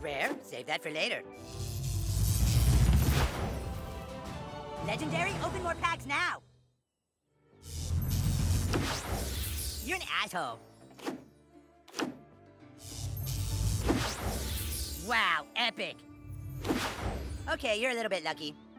Rare? Save that for later. Legendary? Open more packs now! You're an asshole. Wow, epic. Okay, you're a little bit lucky.